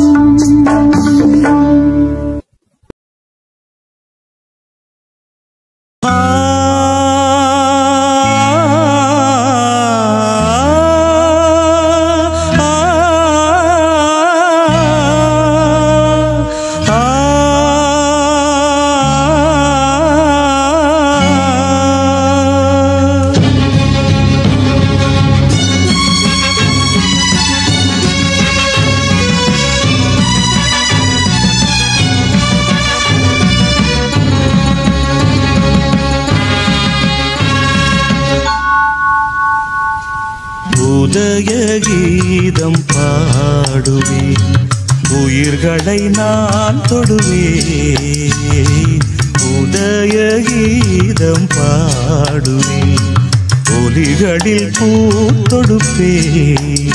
உதய கீதம் பாடுவேன் உயிர்களை நான் தொடுவேன் உதய கீதம் பாடுவேன் ஒலிகளில் பூத்தொடுப்பேன்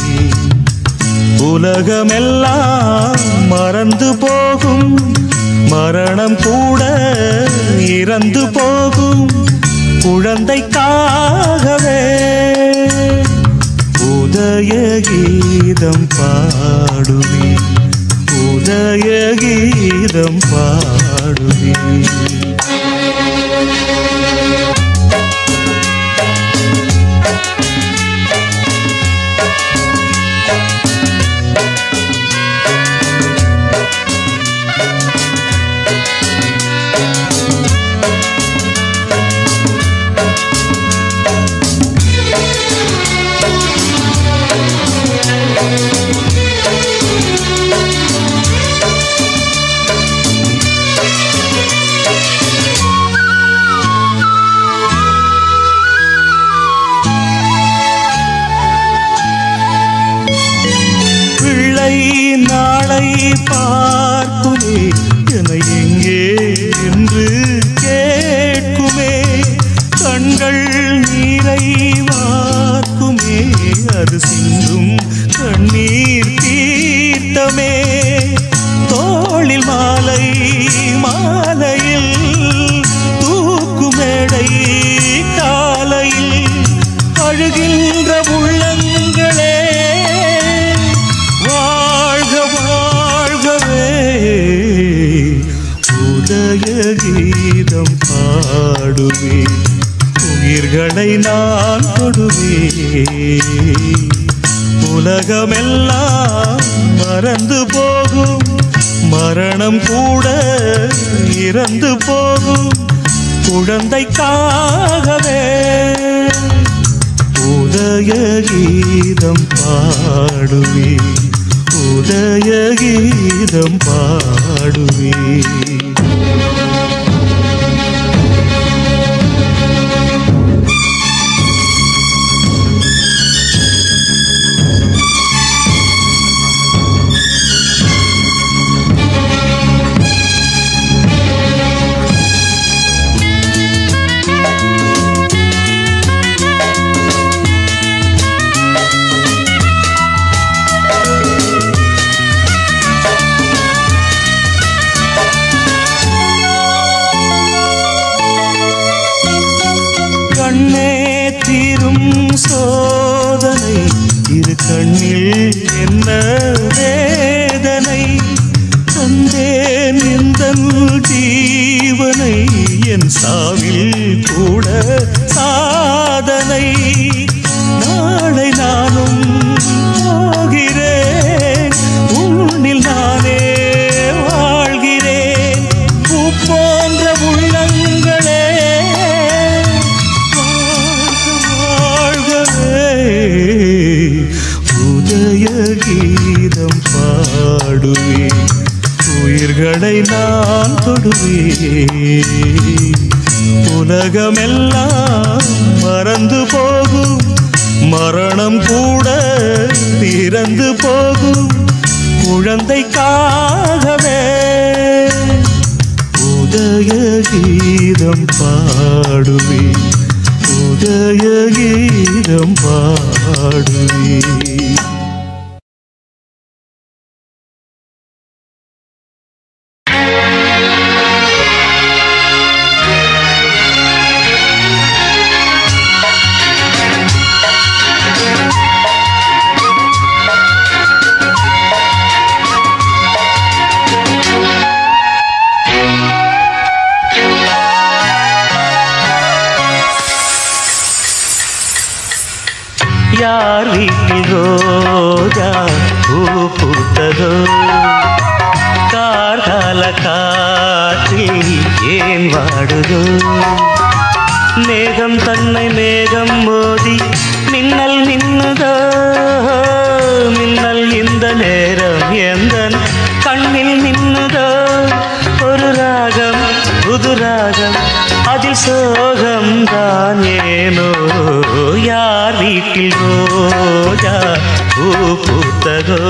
உலகமெல்லாம் மறந்து போகும் மரணம் கூட இறந்து போகும் குழந்தைக்காகவே உதய கீதம் பாடுவேன் உதய கீதம் பாடுவேன் நாளை பார்க்குமே என எங்கே என்று கேட்குமே கண்கள் நீரை வார்க்குமே அது சிந்தும் கண்ணீர் தீர்த்தமே தோளில் மாலை மாலையில் தூக்குமேடை காலையில் அழுகின்ற உள்ளங்களே உதய கீதம் பாடுவேன் உயிர்களை நான் தொடுவேன் உலகமெல்லாம் மறந்து போகும் மரணம் கூட இறந்து போகும் குழந்தைக்காகவே உதய கீதம் பாடுவேன் உதய கீதம் பாடுவேன் சோதனை இரு கண்ணில் என்ன வேதனை தந்தேன் இந்த ஜீவனை என் சாவில் கூட சாதனை நாளை நானும் போகிறேன் உன்னில் நானே வாழ்கிறேன் பூ போன்ற உள்ளங்களே உதய கீதம் பாடுவேன் உயிர்களை நான் தொடுவேன் உலகமெல்லாம் மறந்து போகும் மரணம் கூட இறந்து போகும் குழந்தைக்காகவே உதய கீதம் பாடுவே. யார் வீட்டில் ரோஜா பூ பூத்ததோ, கார்கால காற்றில் ஏன் வாடுதோ, மேகம் தன்னை மேகம் மோதி மின்னல் மின்னுதோ, மின்னல் இந்த நேரம் எந்தன் கண்ணில் மின்னுதோ, ஒரு ராகம் புது ராகம் அதில் சோகம் தான் ஏனோ, யார் வீட்டில் ரோஜா பூ பூத்ததோ.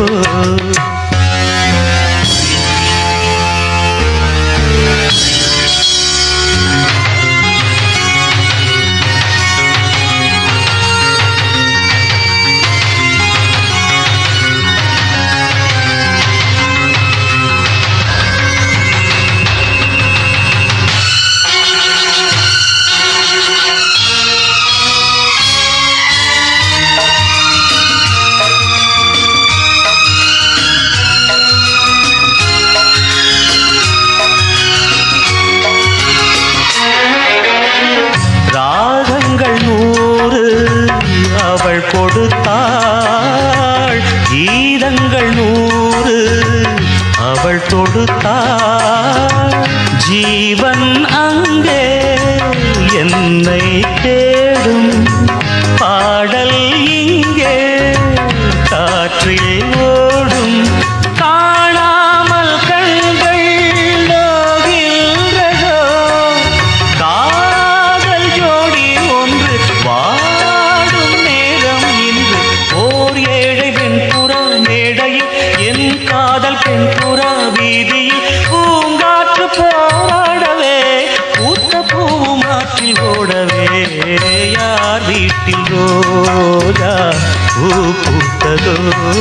அவள் கொடுத்தாள் கீதங்கள் 100 அவள் தொடுத்தாள், ஜீவன் அங்கே என்னை தேடும், பாடல் இங்கே காற்றில் ஓடும், காணாமல் கண்கள் நோகின்றதோ, காதல் ஜோடி ஒன்று வாடும் நேரம் இன்று, ஓர் ஏழை வெண்புறா மேடையில் என் காதல் பெண்புறா வீதியில் பூங்காற்று போராடவே பூத்த பூவும் ஆற்றில் ஓடவே, யார் வீட்டில் ரோஜா பூ பூத்ததோ.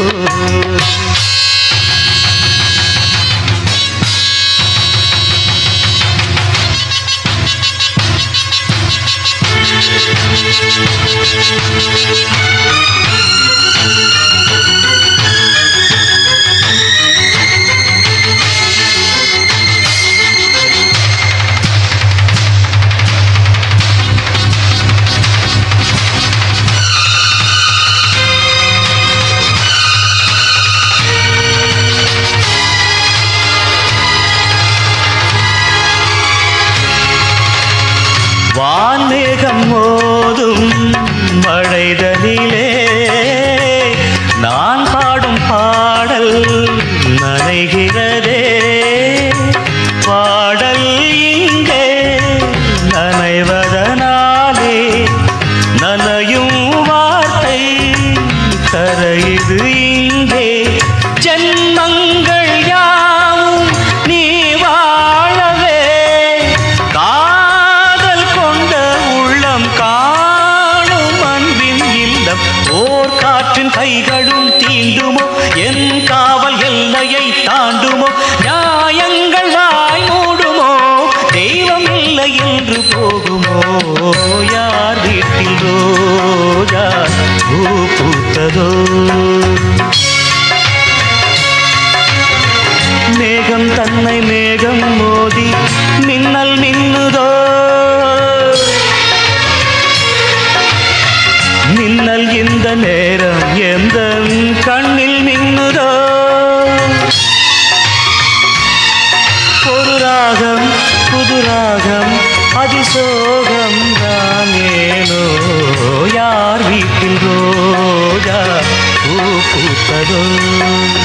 வான்மேகம் மோதும் மழைதனிலே நான் பாடும் பாடல் நனைகிறதே, பாடல் இங்கே நனைவதனாலே நனையும் வார்த்தை கரையுது இங்கே, ஜென்மங்கள் யாவும் நீ வாழவே, காதல் கொண்ட உள்ளம் காணும் அன்பின் இல்லம், ஓர் காற்றின் கைகளும் தீண்டுமோ, என் காவல் எல்லையை தாண்டுமோ, நியாயங்கள் வாய் மூடுமோ, தெய்வம் இல்லை என்று போகுமோ, யார் வீட்டில் ரோஜா பூ பூத்ததோ. மேகம் தன்னை மேகம் மோதி மின்னல் மின்னுதோ, மின்னல் இந்த நேரம் எந்த கண்ணில் மின்னுதோ, ஒரு ராகம் புது ராகம் அதிசோகம் தான் ஏனோ, யார் வீட்டில் ரோஜா பூ பூத்ததோ.